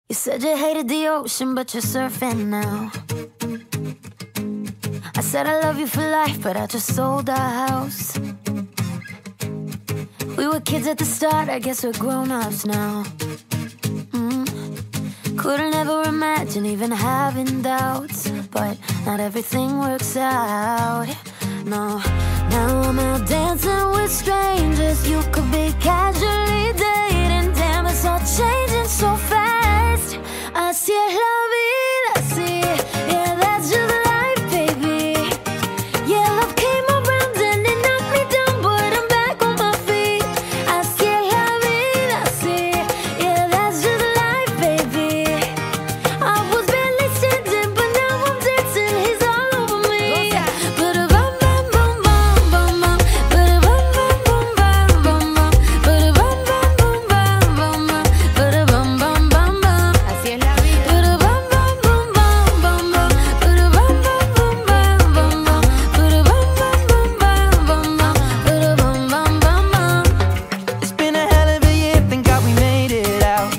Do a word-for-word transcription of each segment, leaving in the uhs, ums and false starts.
You said you hated the ocean, but you're surfing now. I said I love you for life, but I just sold our house. We were kids at the start, I guess we're grown-ups now. mm. Couldn't ever imagine even having doubts, but not everything works out, no. Now I'm out dancing with strangers. You could be casually dating. Damn, it's all changing so fast. Así es la vida, así. Yeah, that's just life, baby. Yeah, love came around and it knocked me down, but I'm back on my feet. Así es la vida, así. Yeah, that's just life, baby. I was barely standing, but now I'm dancing. He's all over me. Ba-da-bum, bum, bum, bum, bum, bum. Ba-da-bum, bum, bum, bum, bum, bum. Ba-da-bum, bum, bum, bum, bum, bum. Ba-da-bum, bum, bum, bum. Así es la vida. Ba-da-bum, bum, bum, bum, bum, bum. Ba-da-bum, bum, bum, bum, bum, bum. Ba-da-bum, bum, bum, bum, bum, bum. Ba-da-bum, bum, bum, bum. It's been a hell of a year, thank God we made it out.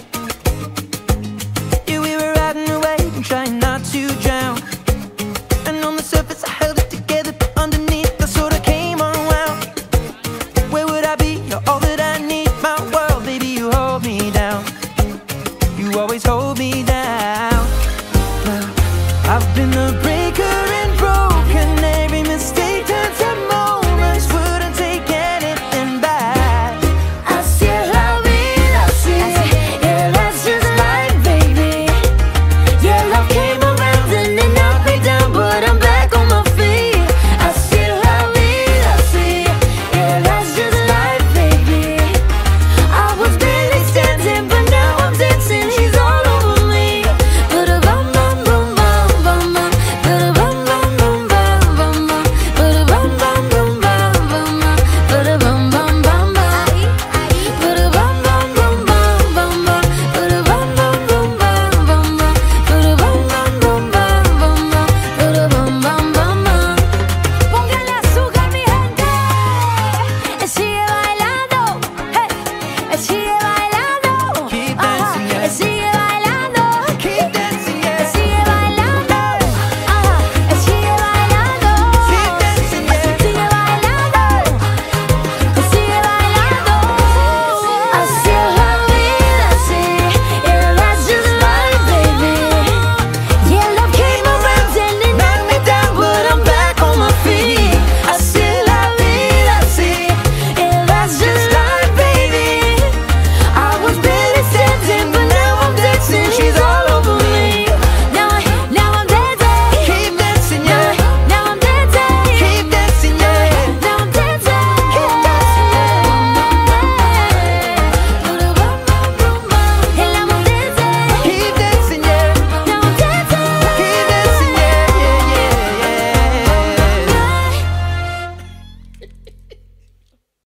Yeah, we were riding away and trying not to drown. And on the surface I held it together, but underneath I sort of came unwound. Where would I be? You're all that I need, my world, baby, you hold me down. You always hold me